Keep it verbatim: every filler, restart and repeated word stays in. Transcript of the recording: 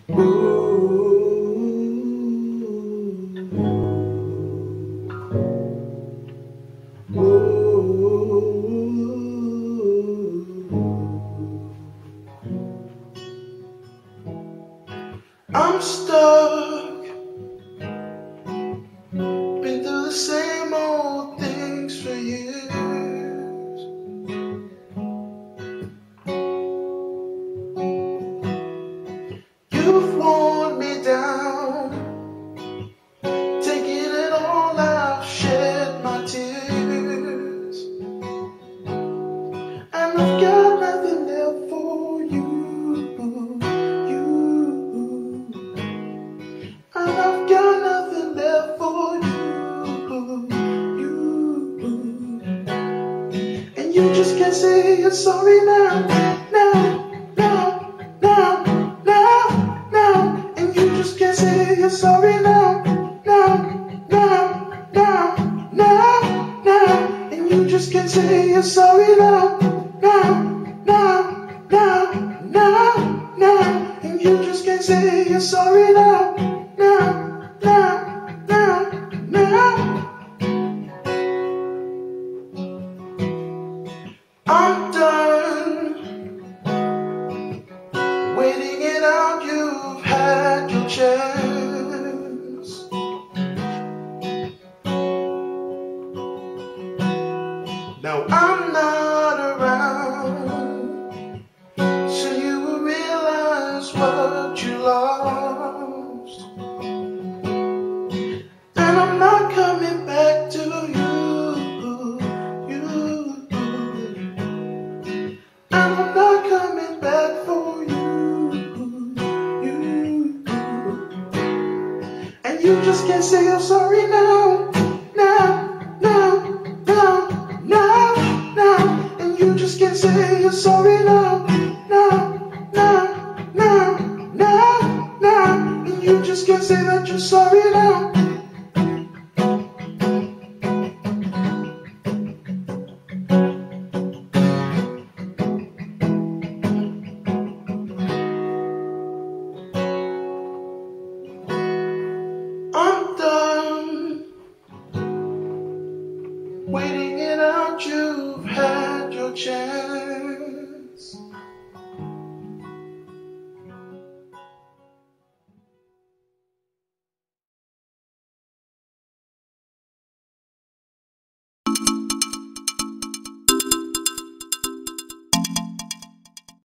I'm stuck, been through the same old things for years. You've worn me down, taking it all out, shed my tears, and I've got nothing left for you. And I've got nothing left for you, you. And you just can't say you're sorry now, now, now, now, now, now. And you just can't say you're sorry now, now, now, now, now, now. And you just can't say you're sorry now, now, now, now, now, now. And you just can't say you're sorry now. Now, now, now, now. I'm done waiting it out, you've had your chance. Now I'm not around, so you will realize what you lost. And I'm not coming back to you, you. And I'm not coming back for you, you. And you just can't say you're sorry now.